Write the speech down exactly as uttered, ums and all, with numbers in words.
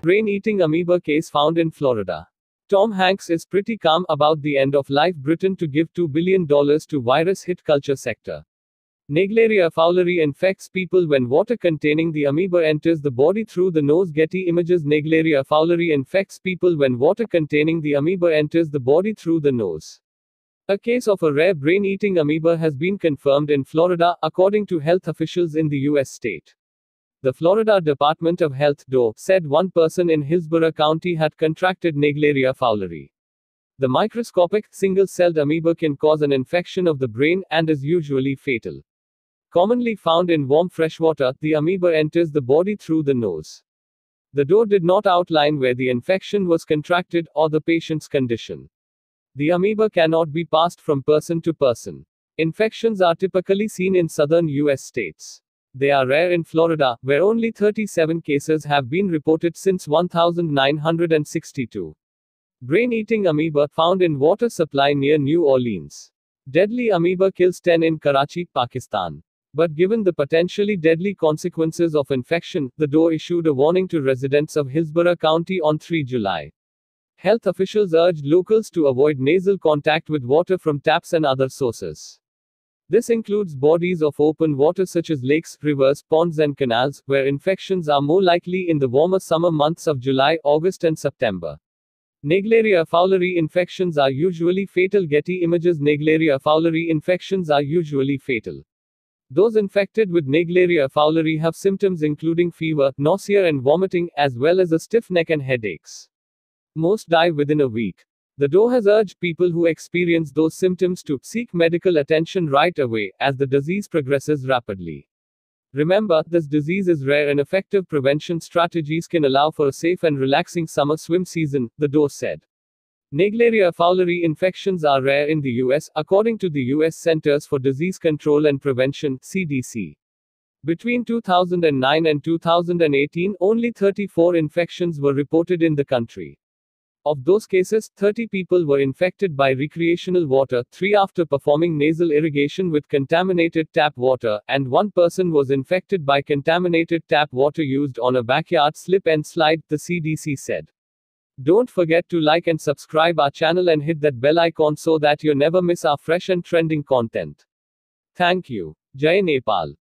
brain-eating amoeba case found in Florida. Tom Hanks is pretty calm about the end of life Britain to give two billion dollars to virus hit culture sector. Naegleria fowleri infects people when water containing the amoeba enters the body through the nose. Getty Images. Naegleria fowleri infects people when water containing the amoeba enters the body through the nose. A case of a rare brain-eating amoeba has been confirmed in Florida, according to health officials in the U S state. The Florida Department of Health D O said one person in Hillsborough County had contracted Naegleria fowleri. The microscopic, single-celled amoeba can cause an infection of the brain and is usually fatal. Commonly found in warm freshwater, the amoeba enters the body through the nose. The D O did not outline where the infection was contracted or the patient's condition. The amoeba cannot be passed from person to person. Infections are typically seen in southern U S states. They are rare in Florida, where only thirty-seven cases have been reported since nineteen sixty-two. Brain-eating amoeba found in water supply near New Orleans. Deadly amoeba kills ten in Karachi, Pakistan. But given the potentially deadly consequences of infection, the D O issued a warning to residents of Hillsborough County on the third of July. Health officials urged locals to avoid nasal contact with water from taps and other sources. This includes bodies of open water such as lakes, rivers, ponds and canals, where infections are more likely in the warmer summer months of July, August and September. Naegleria fowleri infections are usually fatal. Getty Images. Naegleria fowleri infections are usually fatal. Those infected with Naegleria fowleri have symptoms including fever, nausea and vomiting, as well as a stiff neck and headaches. Most die within a week. The D O has urged people who experience those symptoms to seek medical attention right away, as the disease progresses rapidly. Remember, this disease is rare and effective prevention strategies can allow for a safe and relaxing summer swim season, the D O said. Naegleria fowleri infections are rare in the U S, according to the U S Centers for Disease Control and Prevention, C D C. Between two thousand nine and two thousand eighteen, only thirty-four infections were reported in the country. Of those cases, thirty people were infected by recreational water, three after performing nasal irrigation with contaminated tap water, and one person was infected by contaminated tap water used on a backyard slip and slide, the C D C said. Don't forget to like and subscribe our channel and hit that bell icon so that you never miss our fresh and trending content. Thank you. Jai Nepal.